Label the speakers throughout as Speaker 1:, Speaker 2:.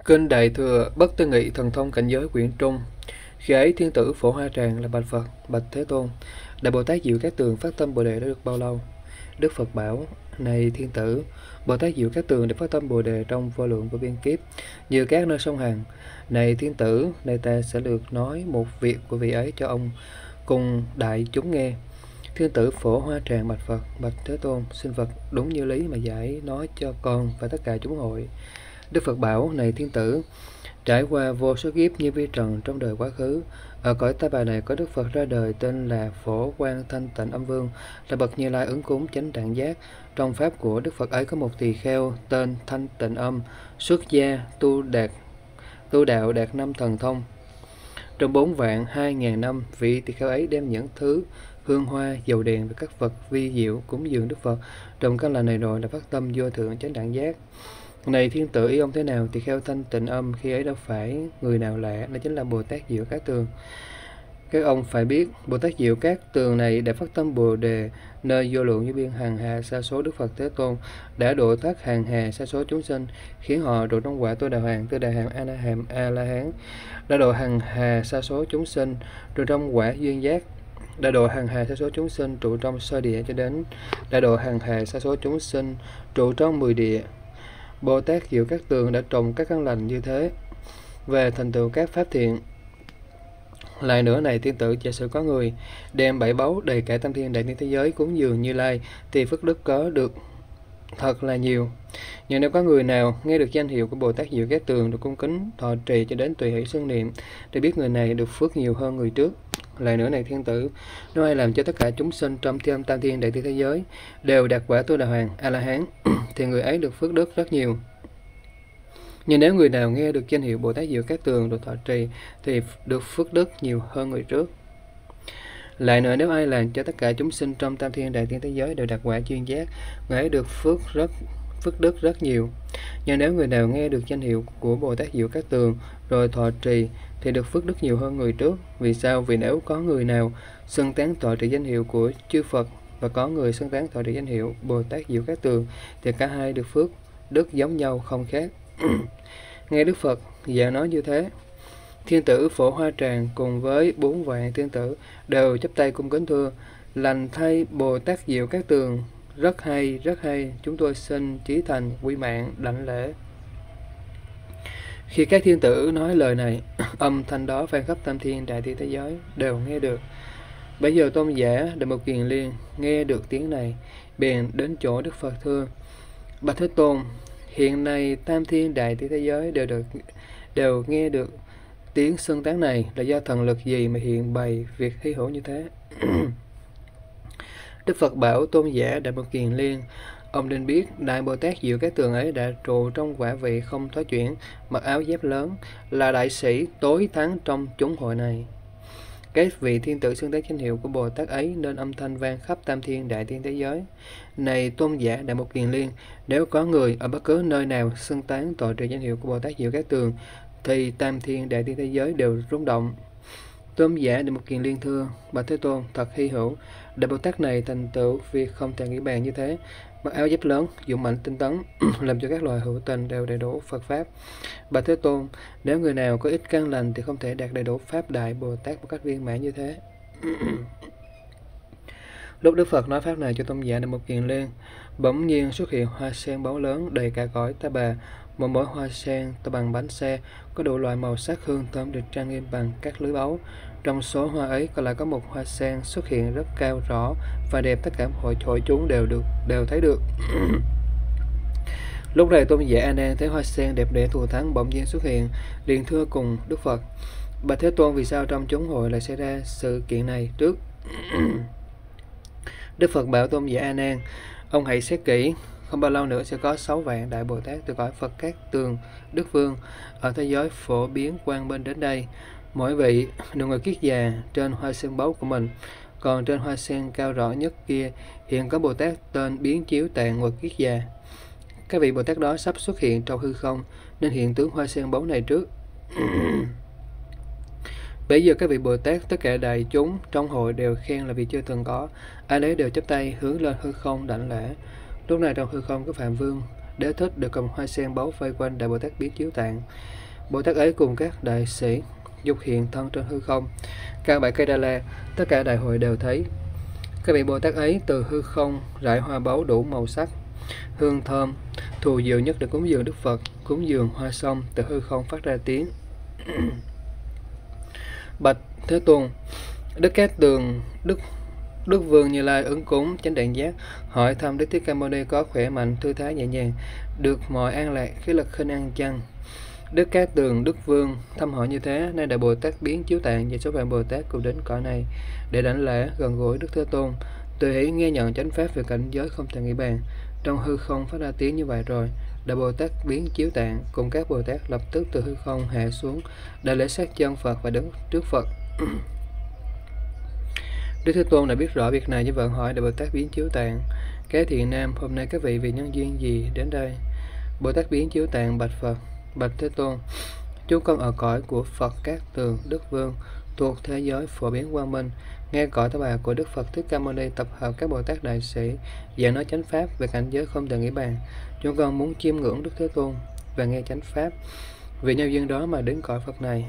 Speaker 1: Kinh Đại Thừa Bất Tư Nghị Thần Thông Cảnh Giới quyển Trung. Khi ấy thiên tử Phổ Hoa Tràng là bạch Phật, bạch Thế Tôn, Đại Bồ Tát Diệu Cát Tường phát tâm Bồ đề đã được bao lâu? Đức Phật bảo: Này thiên tử, Bồ Tát Diệu Cát Tường đã phát tâm Bồ đề trong vô lượng vô biên kiếp, như các nơi sông Hằng. Này thiên tử, này ta sẽ lược nói một việc của vị ấy cho ông cùng đại chúng nghe. Thiên tử Phổ Hoa Tràng bạch Phật, bạch Thế Tôn, xin Phật đúng như lý mà giải nói cho con và tất cả chúng hội. Đức Phật bảo: Này thiên tử, trải qua vô số kiếp như vi trần trong đời quá khứ, ở cõi Ta Bà này có Đức Phật ra đời tên là Phổ Quang Thanh Tịnh Âm Vương, là bậc Như Lai ứng cúng chánh đẳng giác. Trong pháp của Đức Phật ấy có một tỳ kheo tên Thanh Tịnh Âm, xuất gia tu đạo đạt 5 thần thông. Trong 4.200.000 năm, vị tỳ kheo ấy đem những thứ hương hoa, dầu đèn và các vật vi diệu cúng dường Đức Phật. Trong các lần này rồi là phát tâm vô thượng chánh đẳng giác. Này thiên tử, ý ông thế nào? Tỳ kheo Thanh Tịnh Âm khi ấy đâu phải người nào lạ, đó chính là Bồ Tát Diệu Cát Tường. Các ông phải biết, Bồ Tát Diệu Cát Tường này đã phát tâm Bồ đề nơi vô lượng vô biên hàng hà sa số Đức Phật Thế Tôn, đã độ thoát hàng hà sa số chúng sinh, khiến họ độ trong quả Tô Đà Hoàng, Tư Đà Hàm, A La Hán, đã độ hàng hà sa số chúng sinh rồi trong quả duyên giác, đã độ hàng hà sa số chúng sinh trụ trong sơ địa cho đến đã độ hàng hà sa số chúng sinh trụ trong 10 địa. Bồ Tát Diệu Cát Tường đã trồng các căn lành như thế về thành tựu các pháp thiện. Lại nữa này thiên tử, giả sử có người đem 7 báu đầy cả tam thiên đại thiên thế giới cúng dường Như Lai, thì phước đức có được thật là nhiều. Nhưng nếu có người nào nghe được danh hiệu của Bồ Tát Diệu Cát Tường được cung kính thọ trì cho đến tùy hỷ xưng niệm, để biết người này được phước nhiều hơn người trước. Lại nữa này thiên tử, nếu ai làm cho tất cả chúng sinh trong tam thiên đại thiên thế giới đều đạt quả Tô Đà Hoàng, A La Hán, thì người ấy được phước đức rất nhiều. Nhưng nếu người nào nghe được danh hiệu Bồ Tát Diệu Cát Tường được thọ trì thì được phước đức nhiều hơn người trước. Lại nữa, nếu ai làm cho tất cả chúng sinh trong tam thiên đại thiên thế giới đều đạt quả duyên giác, người ấy được phước đức rất nhiều. Nhưng nếu người nào nghe được danh hiệu của Bồ Tát Diệu Cát Tường rồi thọ trì thì được phước đức nhiều hơn người trước. Vì sao? Vì nếu có người nào xưng tán thọ trì danh hiệu của chư Phật và có người xưng tán thọ trì danh hiệu Bồ Tát Diệu Cát Tường, thì cả hai được phước đức giống nhau, không khác. Nghe Đức Phật dạy nói như thế, thiên tử Phổ Hoa Tràng cùng với 4 vạn thiên tử đều chắp tay cung kính thưa: Lành thay Bồ Tát Diệu Cát Tường, rất hay, chúng tôi xin chí thành quy mạng đảnh lễ. Khi các thiên tử nói lời này, âm thanh đó vang khắp tam thiên đại thiên thế giới đều nghe được. Bây giờ tôn giả Đại Mục Kiền Liên nghe được tiếng này, bèn đến chỗ Đức Phật thưa: Bạch Thế Tôn, hiện nay tam thiên đại thiên thế giới đều nghe được tiếng xưng tán này, là do thần lực gì mà hiện bày việc hy hữu như thế? Đức Phật bảo tôn giả Đại Mục Kiền Liên: Ông nên biết, Đại Bồ Tát Diệu Cát Tường ấy đã trụ trong quả vị không thoái chuyển, mặc áo giáp lớn, là đại sĩ tối thắng trong chúng hội này. Cái vị thiên tử xưng tán danh hiệu của Bồ Tát ấy nên âm thanh vang khắp tam thiên đại thiên thế giới. Này tôn giả Đại Mục Kiền Liên, nếu có người ở bất cứ nơi nào xưng tán tọa trì danh hiệu của Bồ Tát Diệu Cát Tường, thì tam thiên đại thiên thế giới đều rung động. Tôn giả Đại Mục Kiền Liên thưa: Bạch Thế Tôn, thật hy hữu, Đại Bồ Tát này thành tựu việc không thể nghĩ bàn như thế, mặc áo giáp lớn, dũng mạnh tinh tấn, làm cho các loài hữu tình đều đầy đủ Phật pháp. Bạch Thế Tôn, nếu người nào có ít căn lành thì không thể đạt đầy đủ pháp Đại Bồ Tát một cách viên mãn như thế. Lúc Đức Phật nói pháp này cho tôn giả Đại Mục Kiền Liên, bỗng nhiên xuất hiện hoa sen báu lớn đầy cả cõi Ta Bà. Một mỗi hoa sen to bằng bánh xe, có đủ loại màu sắc hương thơm được trang nghiêm bằng các lưới báu. Trong số hoa ấy còn lại có một hoa sen xuất hiện rất cao rõ và đẹp, tất cả hội chúng đều thấy được. Lúc này tôn giả A Nan thấy hoa sen đẹp đẽ thù thắng bỗng nhiên xuất hiện, liền thưa cùng Đức Phật: Bạch Thế Tôn, vì sao trong chúng hội lại xảy ra sự kiện này trước? Đức Phật bảo tôn giả A Nan: Ông hãy xét kỹ, không bao lâu nữa sẽ có 6 vạn Đại Bồ Tát từ cõi Phật Cát Tường Đức Vương ở thế giới phổ biến quang bên đến đây. Mỗi vị đều ngồi kiết già trên hoa sen báu của mình. Còn trên hoa sen cao rõ nhất kia hiện có Bồ Tát tên Biến Chiếu Tạng ngồi kiết già. Các vị Bồ Tát đó sắp xuất hiện trong hư không, nên hiện tướng hoa sen báu này trước. Bây giờ các vị Bồ Tát, tất cả đại chúng trong hội đều khen là vì chưa từng có, ai nấy đều chắp tay hướng lên hư không đảnh lễ. Lúc này trong hư không có Phạm Vương Đế thích được cầm hoa sen báu vây quanh Đại Bồ Tát Biến Chiếu Tạng. Bồ Tát ấy cùng các đại sĩ dục hiện thân trên hư không. Các bãi cây Đa La, tất cả đại hội đều thấy. Các vị Bồ Tát ấy từ hư không rải hoa báu đủ màu sắc, hương thơm, thù diệu nhất để cúng dường Đức Phật. Cúng dường hoa xong, từ hư không phát ra tiếng. Bạch Thế Tôn, Đức Cát Tường, Đức Vương Như Lai ứng cúng chánh đẳng giác, hỏi thăm Đức Thích Ca Mâu Ni có khỏe mạnh, thư thái nhẹ nhàng, được mọi an lạc, khí lực khinh an chăng? Đức Cát Tường, Đức Vương thăm hỏi như thế, nay Đại Bồ Tát Biến Chiếu Tạng và số vạn Bồ Tát cùng đến cõi này để đảnh lễ gần gũi Đức Thế Tôn, tùy hỷ nghe nhận chánh pháp về cảnh giới không thể nghĩ bàn. Trong hư không phát ra tiếng như vậy rồi, Đại Bồ Tát Biến Chiếu Tạng cùng các Bồ Tát lập tức từ hư không hạ xuống, đã lễ sát chân Phật và đứng trước Phật. Đức Thế Tôn đã biết rõ việc này, như vậy hỏi Đại Bồ Tát Biến Chiếu Tạng: Cái thiện nam, hôm nay các vị vì nhân duyên gì đến đây? Bồ Tát Biến Chiếu Tạng bạch Phật: Bạch Thế Tôn, chúng con ở cõi của Phật Cát Tường, Đức Vương, thuộc thế giới phổ biến quang minh, nghe cõi ta bà của Đức Phật Thích Ca Mâu Ni tập hợp các Bồ Tát đại sĩ giảng nói chánh pháp về cảnh giới không thể nghĩ bàn. Chúng con muốn chiêm ngưỡng Đức Thế Tôn và nghe chánh pháp, vì nhân duyên đó mà đến cõi Phật này.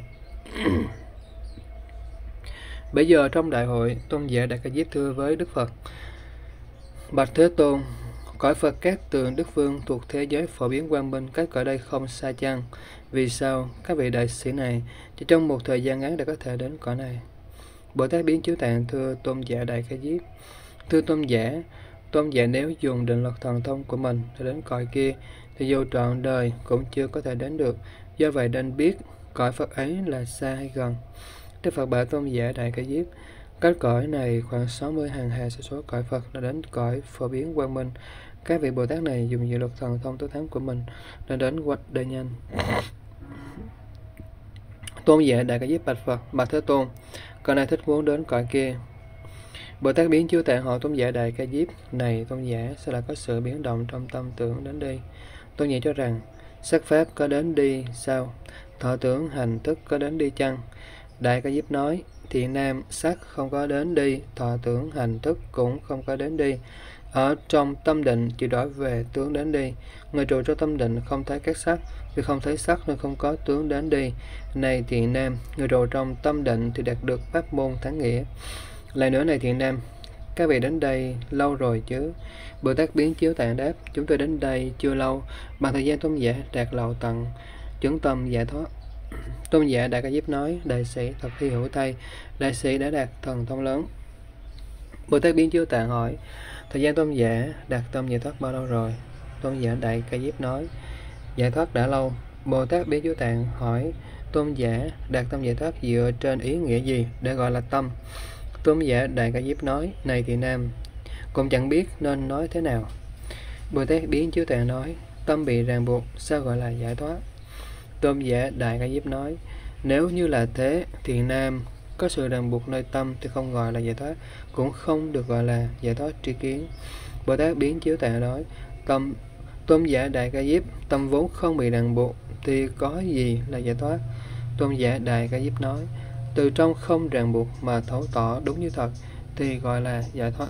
Speaker 1: Bây giờ trong đại hội, tôn giả Đại Ca Diếp thưa với Đức Phật: Bạch Thế Tôn, cõi Phật Cát Tường Đức Vương thuộc thế giới phổ biến quang minh, cách cõi đây không xa chăng? Vì sao các vị đại sĩ này chỉ trong một thời gian ngắn đã có thể đến cõi này? Bồ Tát Biến Chiếu Tạng thưa tôn giả Đại Ca Diếp: Thưa tôn giả nếu dùng định lực thần thông của mình để đến cõi kia thì dù trọn đời cũng chưa có thể đến được. Do vậy nên biết cõi Phật ấy là xa hay gần. Đức Phật bảo tôn giả Đại Ca Diếp: Cách cõi này khoảng 60 hàng hà sa số cõi Phật đã đến cõi phổ biến quang minh. Các vị Bồ Tát này dùng diệu lực thần thông tối thắng của mình đã đến quanh đời nhanh. Tôn giả Đại Ca Diếp bạch Phật: Bạch Thế Tôn, con này thích muốn đến cõi kia. Bồ Tát Biến Chiếu Tạng hỏi tôn giả Đại Ca Diếp: Này tôn giả, sao lại có sự biến động trong tâm tưởng đến đi? Tôn giả cho rằng sắc pháp có đến đi sao? Thọ tưởng hành thức có đến đi chăng? Đại Ca Diếp nói: Thiện nam, sắc không có đến đi, thọ tưởng hành thức cũng không có đến đi. Ở trong tâm định chỉ đổi về tướng đến đi. Người trụ trong tâm định không thấy các sắc, vì không thấy sắc nên không có tướng đến đi. Này thiện nam, người trụ trong tâm định thì đạt được pháp môn thắng nghĩa. Lại nữa này thiện nam, các vị đến đây lâu rồi chứ? Bồ Tát Biến Chiếu Tạng đáp: Chúng tôi đến đây chưa lâu, bằng thời gian tôn giả đạt lậu tận chứng tâm giải thoát. Tôn giả Đại Ca Diếp nói: Đại sĩ thật hy hữu thay, đại sĩ đã đạt thần thông lớn. Bồ Tát Biến Chiếu Tạng hỏi: Thời gian tôn giả đạt tâm giải thoát bao lâu rồi? Tôn giả Đại Ca Diếp nói: Giải thoát đã lâu. Bồ Tát Biến Chiếu Tạng hỏi: Tôn giả đạt tâm giải thoát dựa trên ý nghĩa gì để gọi là tâm? Tôn giả Đại Ca Diếp nói: Này thiện nam, cũng chẳng biết nên nói thế nào. Bồ Tát Biến Chiếu Tạng nói: Tâm bị ràng buộc sao gọi là giải thoát? Tôn giả Đại Ca Diếp nói: Nếu như là thế, thiện nam, có sự ràng buộc nơi tâm thì không gọi là giải thoát, cũng không được gọi là giải thoát tri kiến. Bồ Tát Biến Chiếu Tạng nói: Tôn giả Đại Ca Diếp, tâm vốn không bị ràng buộc thì có gì là giải thoát? Tôn giả Đại Ca Diếp nói: Từ trong không ràng buộc mà thấu tỏ đúng như thật thì gọi là giải thoát.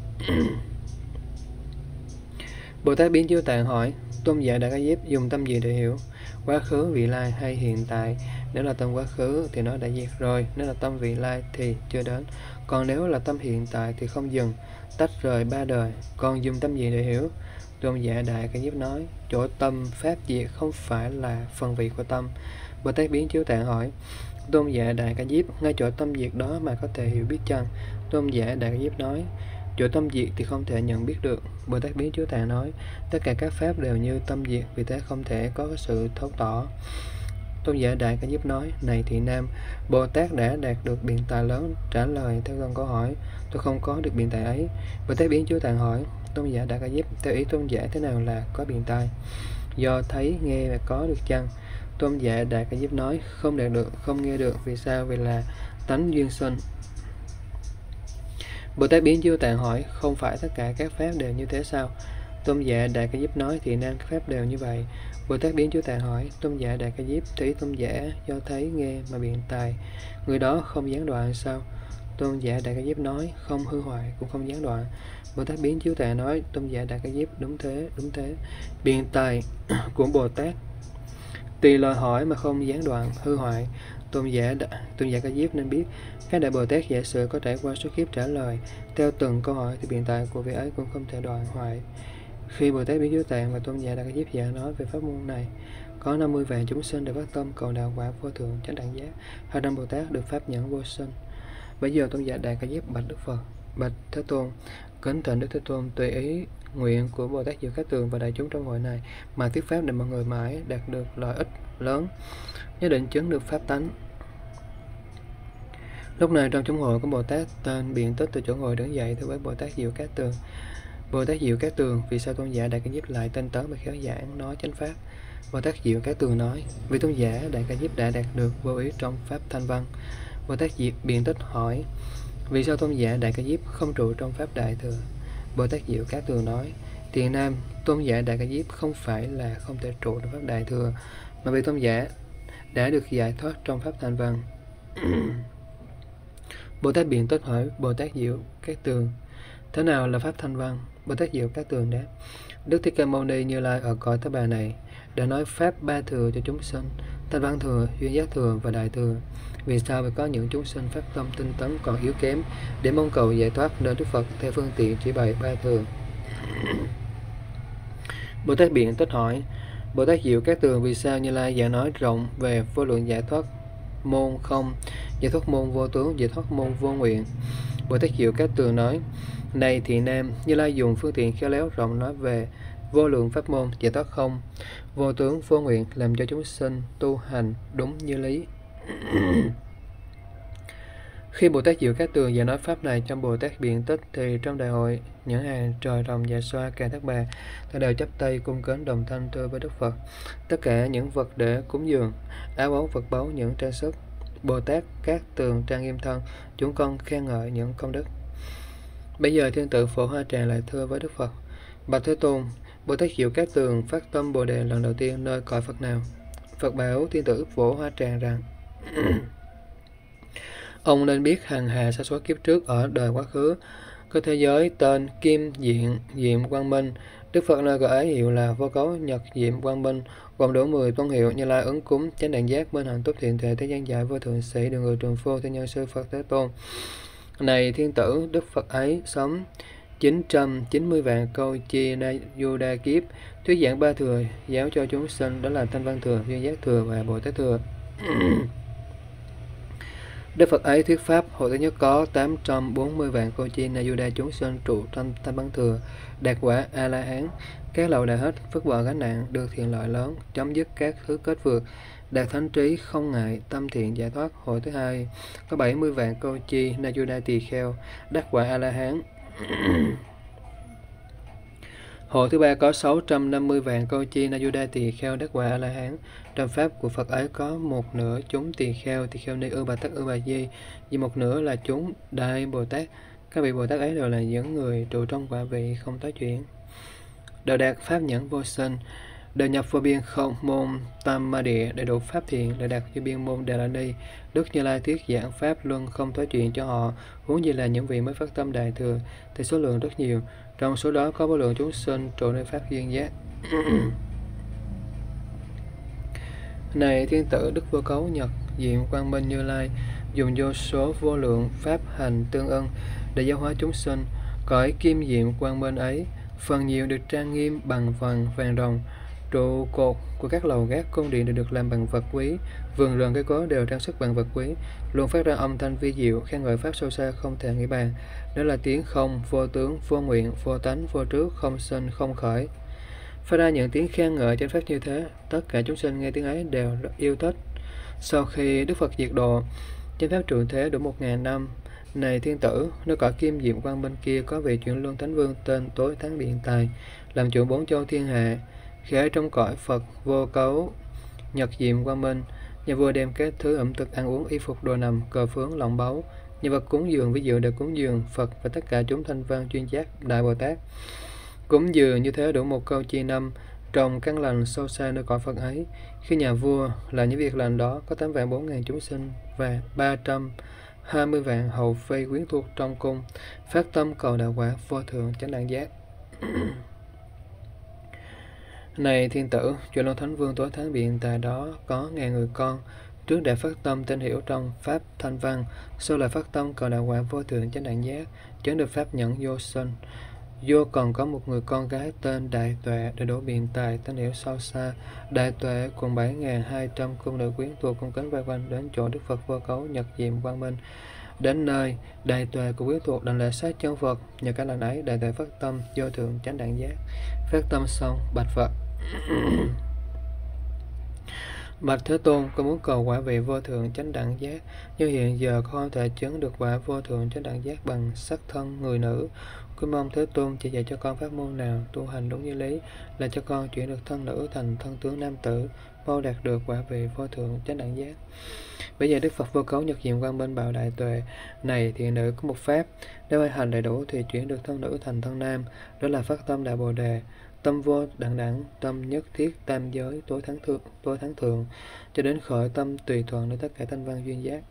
Speaker 1: Bồ Tát Biến Chiếu Tạng hỏi: Tôn giả Đại Ca Diếp dùng tâm gì để hiểu? Quá khứ, vị lai hay hiện tại? Nếu là tâm quá khứ thì nó đã diệt rồi, nếu là tâm vị lai thì chưa đến. Còn nếu là tâm hiện tại thì không dừng, tách rời ba đời. Còn dùng tâm gì để hiểu? Tôn giả Đại Ca Diếp nói: Chỗ tâm pháp diệt không phải là phần vị của tâm. Bồ Tát Biến Chiếu Tạng hỏi: Tôn giả Đại Ca Diếp, ngay chỗ tâm diệt đó mà có thể hiểu biết chăng? Tôn giả Đại Ca Diếp nói: Chỗ tâm diệt thì không thể nhận biết được. Bồ Tát Biến Chiếu Tạng nói: Tất cả các pháp đều như tâm diệt, vì thế không thể có sự thấu tỏ. Tôn giả Đại Ca Diếp nói: Này thiện nam, Bồ Tát đã đạt được biện tài lớn. Trả lời theo gần câu hỏi: Tôi không có được biện tài ấy. Bồ Tát Biến Chiếu Tạng hỏi: Tôn giả Đại Ca Diếp, theo ý tôn giả thế nào là có biện tài? Do thấy nghe và có được chăng? Tôn giả Đại Ca Diếp nói: Không đạt được, không nghe được. Vì sao? Vì là tánh duyên sinh. Bồ Tát Biến Chiếu Tạng hỏi: Không phải tất cả các pháp đều như thế sao? Tôn giả Đại Ca Diếp nói: Thì nên các pháp đều như vậy. Bồ Tát Biến Chiếu Tạng hỏi: Tôn giả Đại Ca Diếp, thấy tôn giả do thấy nghe mà biện tài, người đó không gián đoạn sao? Tôn giả Đại Ca Diếp nói, không hư hoại cũng không gián đoạn. Bồ Tát Biến Chiếu Tệ nói, Tôn giả Đại Ca Diếp, đúng thế, đúng thế. Biện tài của Bồ Tát tùy lời hỏi mà không gián đoạn, hư hoại. Tôn giả Ca Diếp nên biết, các đại Bồ Tát giả sử có trải qua số kiếp trả lời theo từng câu hỏi thì biện tài của vị ấy cũng không thể đoạn hoại. Khi Bồ Tát Biến Chiếu Tạng và Tôn giả Đại Ca Diếp giảng nói về pháp môn này, có 50 vạn chúng sinh được phát tâm cầu đạo quả vô thượng chánh đẳng giác, 200 Bồ Tát được pháp nhẫn vô sinh. Bây giờ Tôn giả Đại Ca Diếp bạch Đức Phật, bạch Thế Tôn, kính thỉnh Đức Thế Tôn tùy ý nguyện của Bồ Tát Diệu Cát Tường và đại chúng trong hội này mà thuyết pháp để mọi người mãi đạt được lợi ích lớn, nhất định chứng được pháp tánh. Lúc này trong chúng hội có Bồ Tát tên Biện Tích từ chỗ ngồi đứng dậy thưa với Bồ Tát Diệu Cát Tường. Bồ Tát Diệu Cát Tường, vì sao Tôn giả Đại Ca Diếp lại tên tấn và khéo giảng nói chánh pháp? Bồ Tát Diệu Cát Tường nói, vì Tôn giả Đại Ca Diếp đã đạt được vô ý trong pháp thanh văn. Bồ Tát Biện Tích hỏi, vì sao Tôn giả Đại Ca Diếp không trụ trong pháp đại thừa? Bồ Tát Diệu Cát Tường nói, Tiền Nam, Tôn giả Đại Ca Diếp không phải là không thể trụ trong pháp đại thừa, mà vì Tôn giả đã được giải thoát trong pháp thanh văn. Bồ Tát Biện Tích hỏi Bồ Tát Diệu Cát Tường, thế nào là pháp thanh văn? Bồ Tát Diệu Cát Tường đáp, Đức Thích Ca Mâu Ni Như Lai ở cõi Thế Bà này đã nói pháp ba thừa cho chúng sinh, thanh văn thừa, duyên giác thừa và đại thừa. Vì sao phải có những chúng sinh phát tâm tinh tấn còn yếu kém để mong cầu giải thoát, nên Đức Phật theo phương tiện chỉ bày ba thừa? Bồ Tát Biện Tích hỏi Bồ Tát Diệu Cát Tường, vì sao Như Lai giảng nói rộng về vô lượng giải thoát môn không, giải thoát môn vô tướng, giải thoát môn vô nguyện? Bồ Tát Diệu Cát Tường nói, này Thiện Nam, Như Lai dùng phương tiện khéo léo rộng nói về vô lượng pháp môn, giải thoát không, vô tướng, vô nguyện, làm cho chúng sinh tu hành đúng như lý. Khi Bồ Tát Diệu Cát Tường giảng nói pháp này trong Bồ Tát Biện Tích, thì trong đại hội những hàng trời rồng dạ xoa ca thác bà ta đều chắp tay cung kính đồng thanh thưa với Đức Phật tất cả những vật để cúng dường, áo báu, vật báu, những trang sức. Bồ Tát Cát Tường trang nghiêm thân, chúng con khen ngợi những công đức. Bây giờ Thiên Tử Phổ Hoa Tràng lại thưa với Đức Phật, bạch Thế Tôn, Bồ Tát Diệu Cát Tường phát tâm Bồ đề lần đầu tiên nơi cõi Phật nào? Phật bảo Thiên Tử Phổ Hoa Tràng rằng, ông nên biết hằng hà sa số kiếp trước ở đời quá khứ có thế giới tên Kim Diện Diệm Quang Minh. Đức Phật nơi cõi ấy hiệu là Vô Cấu Nhật Diệm Quang Minh, gồm đủ 10 tôn hiệu: Như Lai ứng cúng, chánh đẳng giác, bên hạnh túc thiện thể, thế gian giải, vô thượng sĩ, đường người trường phu, thiên nhân sư Phật Thế Tôn. Này Thiên Tử, Đức Phật ấy sống 990 vạn câu chi na du đa kiếp, thuyết giảng ba thừa giáo cho chúng sinh, đó là thanh văn thừa, duyên giác thừa và Bồ Tát thừa. Đức Phật ấy thuyết pháp hội thứ nhất có 840 vạn câu chi na du đa chúng sinh trụ thanh văn thừa, đạt quả A La Hán, các lậu đã hết, phước bỏ gánh nặng, được thiện lợi lớn, chấm dứt các thứ kết vượt, đạt thánh trí, không ngại tâm thiện giải thoát. Hội thứ hai có 70 vạn câu chi na du đa tỳ kheo, đắc quả A La Hán. Hội thứ ba có 650 vạn câu chi na du đa tỳ kheo, đắc quả A La Hán. Trong pháp của Phật ấy có một nửa chúng tỳ kheo ni ư bà tắc ư bà di, vì một nửa là chúng đại Bồ Tát. Các vị Bồ Tát ấy đều là những người trụ trong quả vị không tái chuyển, đều đạt pháp nhẫn vô sinh, đều nhập vô biên không môn tam ma địa, đầy đủ pháp thiện, đều đạt vô biên môn Đà La Ni. Đức Như Lai thuyết giảng pháp luân không tái chuyện cho họ, huống gì là những vị mới phát tâm đại thừa, thì số lượng rất nhiều. Trong số đó có vô lượng chúng sinh trụ nơi pháp duyên giác. Này Thiên Tử, Đức Vô Cấu Nhật Diệm Quang Minh Như Lai dùng vô số vô lượng pháp hành tương ưng để giáo hóa chúng sinh. Cõi Kim Diệm Quang Minh ấy phần nhiều được trang nghiêm bằng vàng rồng, trụ cột của các lầu gác cung điện đều được làm bằng vật quý, vườn rừng cây cối đều trang sức bằng vật quý, luôn phát ra âm thanh vi diệu, khen ngợi pháp sâu xa không thể nghĩ bàn. Đó là tiếng không, vô tướng, vô nguyện, vô tánh, vô trước, không sinh, không khởi. Phát ra những tiếng khen ngợi trên pháp như thế, tất cả chúng sinh nghe tiếng ấy đều rất yêu thích. Sau khi Đức Phật diệt độ, trên pháp trụ thế đủ 1000 năm. Này Thiên Tử, nơi cõi Kim Diệm Quang bên kia có vị chuyển luân thánh vương tên Tối Thắng Biện Tài, làm chủ 4 châu thiên hạ. Khi ở trong cõi Phật Vô Cấu Nhật Diệm Quang Minh, nhà vua đem các thứ ẩm thực, ăn uống, y phục, đồ nằm, cờ phướng, lọng báu, như vật cúng dường ví dụ để cúng dường Phật và tất cả chúng thanh văn chuyên giác đại Bồ Tát. Cúng dường như thế đủ một câu chi năm, trồng căn lành sâu xa nơi cõi Phật ấy. Khi nhà vua làm những việc lành đó, có 8.400.000 chúng sinh và 20 vạn hầu phi quyến thuộc trong cung, phát tâm cầu đạo quả vô thượng chánh đẳng giác. Này thiên tử, Chư Lôn Thánh Vương tối thắng biện tại đó có 1000 người con. Trước đã phát tâm tin hiểu trong pháp thanh văn, sau lại phát tâm cầu đạo quả vô thượng chánh đẳng giác, chứng được pháp nhẫn vô sinh. Vô còn có một người con gái tên Đại Tuệ, đầy đủ biện tài, tin hiểu sâu xa. Đại Tuệ cùng 7200 cung nữ quyến thuộc cung kính vây quanh đến chỗ Đức Phật Vô Cấu Nhật Diệm Quang Minh. Đến nơi, Đại Tuệ của quyến thuộc đảnh lễ sát chân Phật. Nhờ cái lần ấy, Đại Tuệ phát tâm vô thượng chánh đẳng giác. Phát tâm xong, bạch Phật: Bạch Thế Tôn, con muốn cầu quả vị vô thượng chánh đẳng giác, nhưng hiện giờ con không thể chứng được quả vô thượng chánh đẳng giác bằng sắc thân người nữ. Con mong Thế Tôn chỉ dạy cho con pháp môn nào tu hành đúng như lý, là cho con chuyển được thân nữ thành thân tướng nam tử, mau đạt được quả vị vô thượng chánh đẳng giác. Bây giờ Đức Phật Vô Cấu Nhật Diệm Quang Minh bảo Đại Tuệ: Này thiện nữ, có một pháp, nếu ai hành đầy đủ thì chuyển được thân nữ thành thân nam, đó là phát tâm Đại Bồ Đề, tâm vô đẳng đẳng, tâm nhất thiết tam giới tối thắng thượng, cho đến khởi tâm tùy thuận đến tất cả thanh văn duyên giác.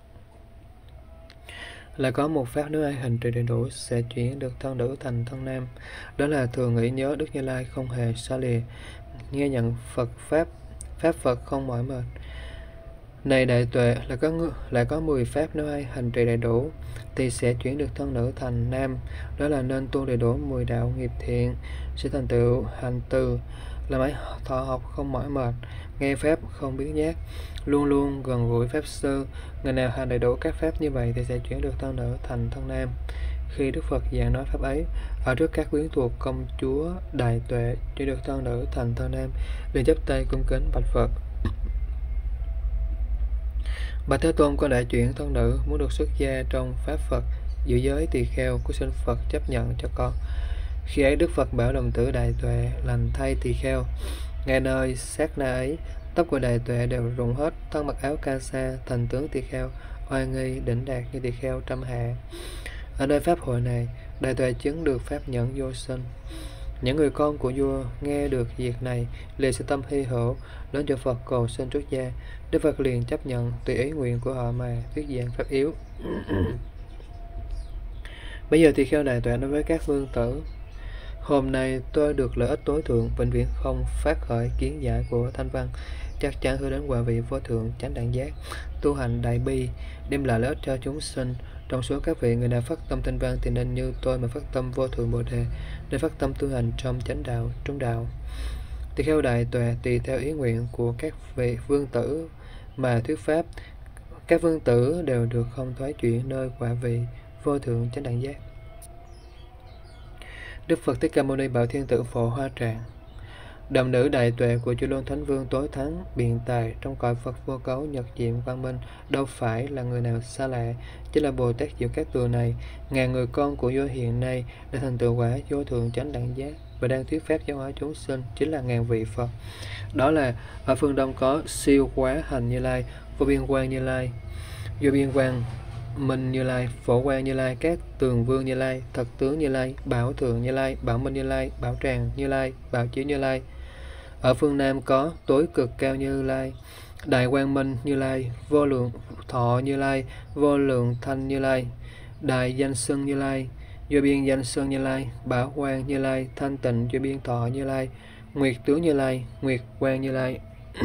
Speaker 1: Là có một pháp nếu ai hành trì đầy đủ sẽ chuyển được thân nữ thành thân nam, đó là thường nghĩ nhớ Đức Như Lai không hề xa lìa, nghe nhận Phật pháp Phật không mỏi mệt. Này Đại Tuệ, lại có 10 pháp nếu ai hành trì đầy đủ thì sẽ chuyển được thân nữ thành nam, đó là nên tu đầy đủ 10 đạo nghiệp thiện, sẽ thành tựu hành từ, làm ấy thọ học không mỏi mệt, nghe pháp không biến nhát, luôn luôn gần gũi pháp sư. Người nào hành đầy đủ các pháp như vậy thì sẽ chuyển được thân nữ thành thân nam. Khi Đức Phật giảng nói pháp ấy, ở trước các quyến thuộc công chúa Đại Tuệ chuyển được thân nữ thành thân nam, liền chắp tay cung kính bạch Phật: Bạch Thế Tôn, con đã chuyển thân nữ, muốn được xuất gia trong pháp Phật, giữ giới tỳ kheo, của xin Phật chấp nhận cho con. Khi ấy Đức Phật bảo đồng tử Đại Tuệ: Lành thay tỳ kheo. Ngay nơi sát na ấy, tóc của Đại Tuệ đều rụng hết, thân mặc áo ca sa, thành tướng tỳ kheo, oai nghi đỉnh đạt như tỳ kheo trăm hạ. Ở nơi pháp hội này, Đại Tuệ chứng được pháp nhẫn vô sinh. Những người con của vua nghe được việc này liền sẽ tâm hy hữu, đến cho Phật cầu xin xuất gia. Đức Phật liền chấp nhận tùy ý nguyện của họ mà thuyết giảng pháp yếu. Bây giờ tỳ kheo Đại Tuệ nói với các vương tử: Hôm nay tôi được lợi ích tối thượng, vĩnh viễn không phát khởi kiến giải của thanh văn, chắc chắn hướng đến quả vị vô thượng chánh đẳng giác, tu hành đại bi, đem lại lợi ích cho chúng sinh. Trong số các vị, người nào phát tâm thanh văn thì nên như tôi mà phát tâm vô thượng bồ đề, để phát tâm tu hành trong chánh đạo, trung đạo. Tỳ kheo Đại Tuệ tùy theo ý nguyện của các vị vương tử mà thuyết pháp. Các vương tử đều được không thoái chuyển nơi quả vị vô thượng chánh đẳng giác. Đức Phật Thích Ca Mâu Ni bảo thiên tử Phổ Hoa Tràng: Đồng nữ Đại Tuệ của Chư Lôn Thánh Vương tối thắng biện tài trong cõi Phật Vô Cấu Nhật Diệm Quang Minh đâu phải là người nào xa lạ, chỉ là Bồ Tát Diệu Cát Tường này. 1000 người con của vua hiện nay đã thành tựu quả vô thượng chánh đẳng giác và đang thuyết pháp giáo hóa chúng sinh, chính là 1000 vị Phật. Đó là ở phương Đông có Siêu Quá Hành Như Lai, Vô Biên Quang Như Lai, Vô Biên Quang Minh Như Lai, Phổ Quang Như Lai, Các Tường Vương Như Lai, Thật Tướng Như Lai, Bảo Thượng Như Lai, Bảo Minh Như Lai, Bảo Tràng Như Lai, Bảo Chiếu Như Lai. Ở phương Nam có Tối Cực Cao Như Lai, Đại Quang Minh Như Lai, Vô Lượng Thọ Như Lai, Vô Lượng Thanh Như Lai, Đại Danh Xưng Như Lai, Vô Biên Danh Xưng Như Lai, Bảo Quang Như Lai, Thanh Tịnh Vô Biên Thọ Như Lai, Nguyệt Tướng Như Lai, Nguyệt Quang Như Lai.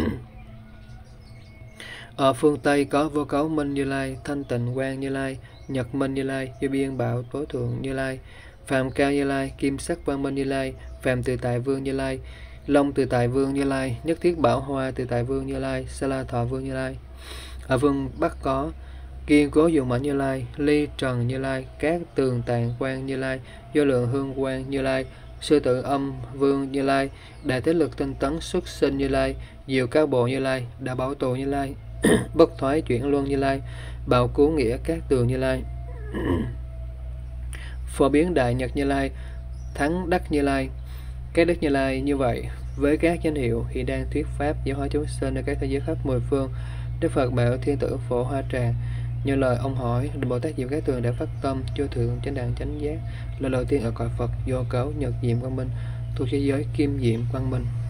Speaker 1: Ở phương Tây có Vô Cấu Minh Như Lai, Thanh Tịnh Quang Như Lai, Nhật Minh Như Lai, Vô Biên Bảo Tối Thượng Như Lai, Phạm Cao Như Lai, Kim Sắc Quang Minh Như Lai, Phạm Tự Tại Vương Như Lai, Long Tự Tại Vương Như Lai, Nhất Thiết Bảo Hoa Tự Tại Vương Như Lai, Sa La Thọ Vương Như Lai. Ở phương Bắc có Kiên Cố Dụng Mãnh Như Lai, Ly Trần Như Lai, Các Tường Tạng Quang Như Lai, Vô Lượng Hương Quang Như Lai, Sư Tử Âm Vương Như Lai, Đại Thế Lực Tinh Tấn Xuất Sinh Như Lai, Diệu Cao Bộ Như Lai, Đại Bảo Tù Như Lai, Bất Thoái Chuyển Luân Như Lai, Bảo Cứu Nghĩa Các Tường Như Lai, Phổ Biến Đại Nhật Như Lai, Thắng Đắc Như Lai. Các Đức Như Lai như vậy với các danh hiệu hiện đang thuyết pháp giáo hóa chúng sinh ở các thế giới khắp mười phương. Đức Phật bảo thiên tử Phổ Hoa Tràng: Như lời ông hỏi, Bồ Tát Diệu Cát Tường đã phát tâm vô thượng chánh đẳng chánh giác lần đầu tiên ở cõi Phật Vô Cấu Nhật Diệm Quang Minh thuộc thế giới Kim Diệm Quang Minh.